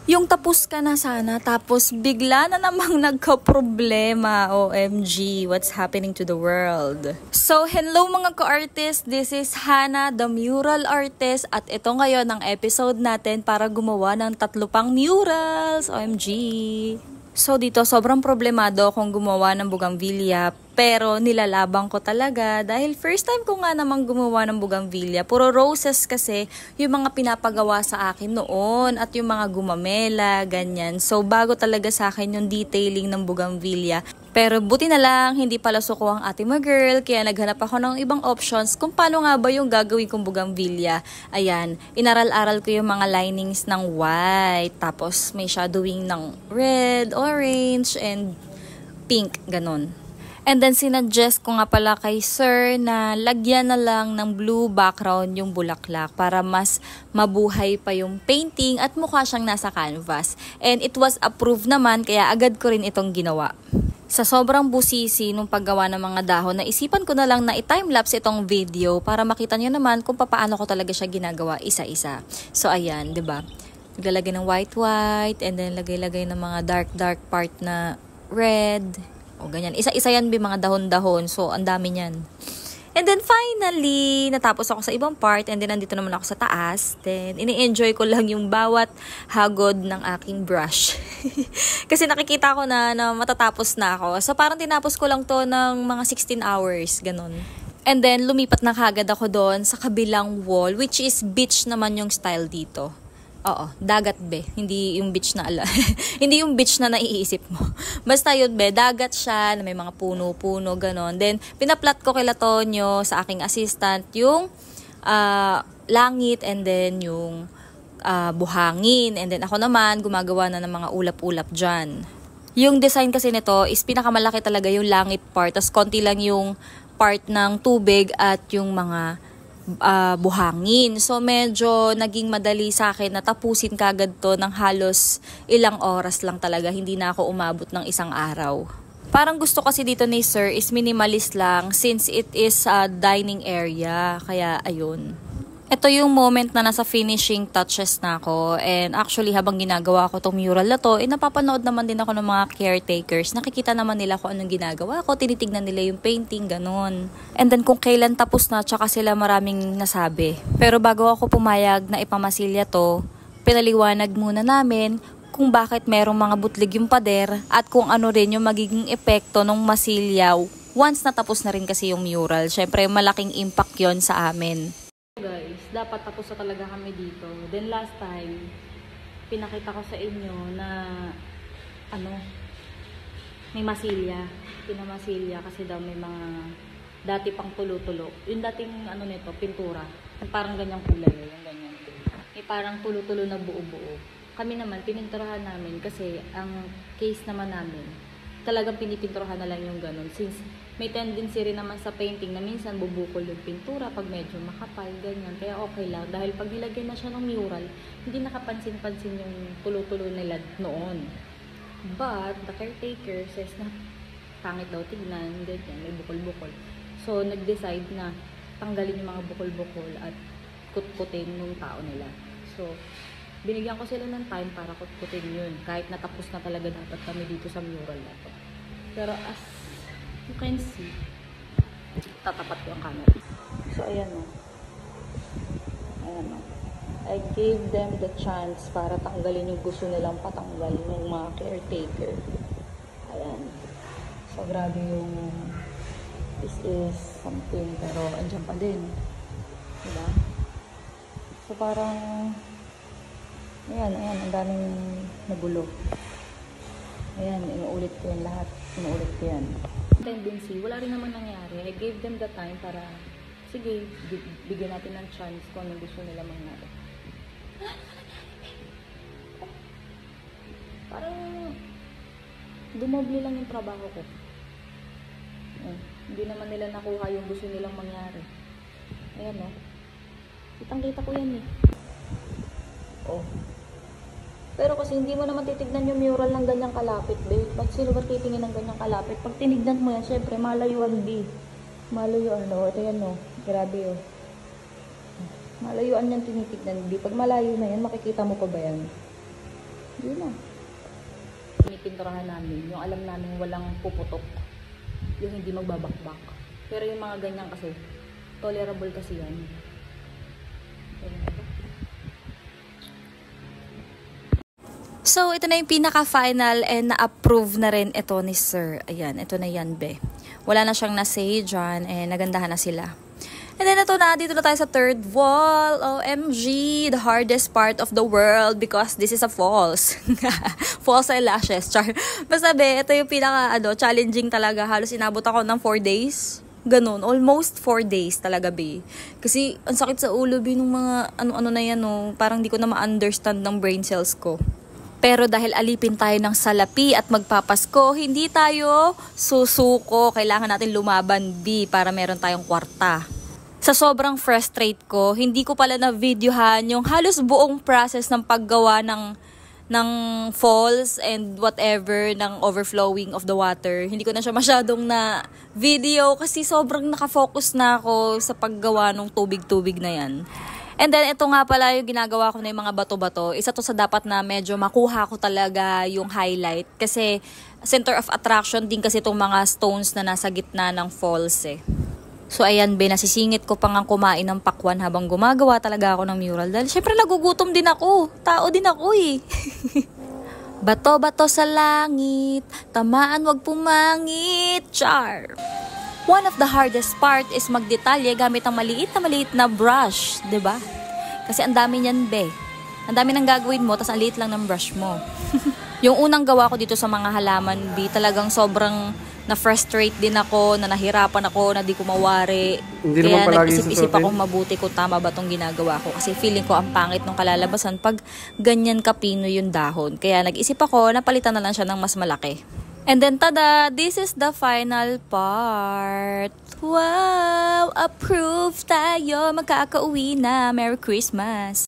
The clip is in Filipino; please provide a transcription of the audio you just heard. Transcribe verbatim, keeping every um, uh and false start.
Yung tapos ka na sana, tapos bigla na namang nagka-problema. O M G, what's happening to the world? So, hello mga ka-artist. This is Hannah, the mural artist. At ito ngayon ang episode natin para gumawa ng tatlo pang murals. O M G. So dito, sobrang problemado akong gumawa ng bougainvillea, pero nilalabang ko talaga dahil first time ko nga namang gumawa ng bougainvillea. Puro roses kasi yung mga pinapagawa sa akin noon at yung mga gumamela, ganyan. So bago talaga sa akin yung detailing ng bougainvillea. Pero buti na lang, hindi pala suko ang ate mo girl, kaya naghanap ako ng ibang options kung paano nga ba yung gagawin kong bougainvillea. Ayan, inaral-aral ko yung mga linings ng white, tapos may shadowing ng red, orange, and pink, ganon. And then sinuggest ko nga pala kay sir na lagyan na lang ng blue background yung bulaklak para mas mabuhay pa yung painting at mukha siyang nasa canvas. And it was approved naman, kaya agad ko rin itong ginawa. Sa sobrang busisi nung paggawa ng mga dahon, naisipan ko na lang na i-timelapse itong video para makita nyo naman kung paano ko talaga siya ginagawa isa-isa. So ayan, 'di ba? Naglalagay ng white-white and then lagay-lagay ng mga dark-dark part na red. O ganyan. Isa-isa yan may mga dahon-dahon. So ang dami niyan. And then finally, natapos ako sa ibang part and then nandito naman ako sa taas. Then ini-enjoy ko lang yung bawat hagod ng aking brush. Kasi nakikita ko na, na matatapos na ako. So parang tinapos ko lang to ng mga sixteen hours, ganun. And then lumipat na kagad ako doon sa kabilang wall, which is beach naman yung style dito. Oo, dagat be, hindi yung beach na ala. Hindi yung beach na naiisip mo. Basta yun be, dagat siya, na may mga puno-puno, ganon. Then, pinaplat ko kay Latonyo sa aking assistant yung uh, langit and then yung uh, buhangin. And then ako naman, gumagawa na ng mga ulap-ulap dyan. Yung design kasi nito is pinakamalaki talaga yung langit part, tas konti lang yung part ng tubig at yung mga Uh, buhangin. So medyo naging madali sa akin na tapusin kagad to ng halos ilang oras lang talaga. Hindi na ako umabot ng isang araw. Parang gusto kasi dito ni sir is minimalist lang since it is a dining area. Kaya ayun. Ito yung moment na nasa finishing touches na ako. And actually, habang ginagawa ko tong mural na to, eh, napapanood naman din ako ng mga caretakers. Nakikita naman nila kung anong ginagawa ko. Tinitignan nila yung painting, ganun. And then kung kailan tapos na, tsaka sila maraming nasabi. Pero bago ako pumayag na ipamasilya to, pinaliwanag muna namin kung bakit merong mga butlig yung pader at kung ano rin yung magiging epekto ng masilyaw once natapos na rin kasi yung mural. Syempre, malaking impact yon sa amin. Guys, dapat tapos na talaga kami dito. Then last time, pinakita ko sa inyo na ano, may masilya. Pinamasilya kasi daw may mga dati pang tulo-tulo. Yung dating ano nito, pintura. Yung parang ganyang kulay, yung ganyan. May parang tulo-tulo na buo-buo. Kami naman, pininturahan namin kasi ang case naman namin, talagang pinipinturahan na lang yung ganun. Since may tendency rin naman sa painting na minsan bubukol yung pintura pag medyo makapal, ganyan. Kaya okay lang. Dahil pag nilagyan na siya ng mural, hindi nakapansin-pansin yung tulo-tulo nila noon. But, the caretaker says na pangit daw tignan, ganyan, may bukol-bukol. So, nag-decide na tanggalin yung mga bukol-bukol at kutkutin ng tao nila. So, binigyan ko sila ng time para kutkutin yun. Kahit natapos na talaga dapat kami dito sa mural na to. Pero as you can see, tatapat ko ang camera. So, ayan o. Ayan o. I gave them the chance para tanggalin yung gusto nilang patanggal ng mga caretaker. Ayan. So, grabe yung this is something, pero andyan pa din. Diba? So, parang ayan, ayan, ang daming nagulo. Ayan, inuulit ko yan lahat. Inuulit ko yan. Tendency, wala rin naman nangyari. I gave them the time para, sige, bigyan natin ng chance kung anong gusto nila mangyari. Parang, dumoble lang yung trabaho ko. Eh, hindi naman nila nakuha yung gusto nilang mangyari. Ayan, no? Kitang-kita ko yan, eh. Oh. Pero kasi hindi mo naman titignan yung mural ng ganyang kalapit, be. Ba't sino ba titingin ng ganyang kalapit? Pag tinignan mo yan, syempre, malayuan, be. Malayuan, no? Ito yan, no? Grabe, oh. Malayuan yan tinitignan, be. Pag malayo na yan, makikita mo pa ba yan? Yun na. Pinipinturahan namin, yung alam namin walang puputok. Yung hindi magbabakbak. Pero yung mga ganyan kasi, tolerable kasi yan. So, ito na yung pinaka-final and na-approve na rin ito ni Sir. Ayan, ito na yan, be. Wala na siyang na-say dyan, and nagandahan na sila. And then, ito na, dito na tayo sa third wall. O M G, the hardest part of the world because this is a false. False eyelashes, char. Basta, be, ito yung pinaka, ano, challenging talaga. Halos inabot ako ng four days. Ganun, almost four days talaga, be. Kasi, ang sakit sa ulo, be, nung mga, ano-ano na yan, no. Parang di ko na ma-understand ng brain cells ko. Pero dahil alipin tayo ng salapi at magpapasko, hindi tayo susuko. Kailangan natin lumaban, B, para meron tayong kwarta. Sa sobrang frustrate ko, hindi ko pala na-videohan yung halos buong process ng paggawa ng, ng falls and whatever, ng overflowing of the water. Hindi ko na siya masyadong na video kasi sobrang nakafocus na ako sa paggawa ng tubig-tubig na yan. And then, ito nga pala yung ginagawa ko na yung mga bato-bato. Isa to sa dapat na medyo makuha ko talaga yung highlight. Kasi, center of attraction din kasi itong mga stones na nasa gitna ng falls eh. So, ayan be, nasisingit ko pang ang kumain ng pakwan habang gumagawa talaga ako ng mural. Dahil, syempre, nagugutom din ako. Tao din ako eh. Bato-bato sa langit, tamaan wag pumangit, char! One of the hardest part is magdetalye gamit ang maliit na maliit na brush, 'di ba? Kasi ang dami niyan, be. Ang dami nang gagawin mo, tas ang liit lang ng brush mo. Yung unang gawa ko dito sa mga halaman, be, talagang sobrang na-frustrate din ako, na nahirapan ako, na di ko mawari. Hindi Kaya naman palagi nag-isip-isip susutin. akong mabuti kung tama ba tong ginagawa ko. Kasi feeling ko ang pangit ng kalalabasan pag ganyan kapino yung dahon. Kaya nag-isip ako, napalitan na lang siya ng mas malaki. And then, tada! This is the final part. Wow! Approved tayo! Magkakauwi na! Merry Christmas!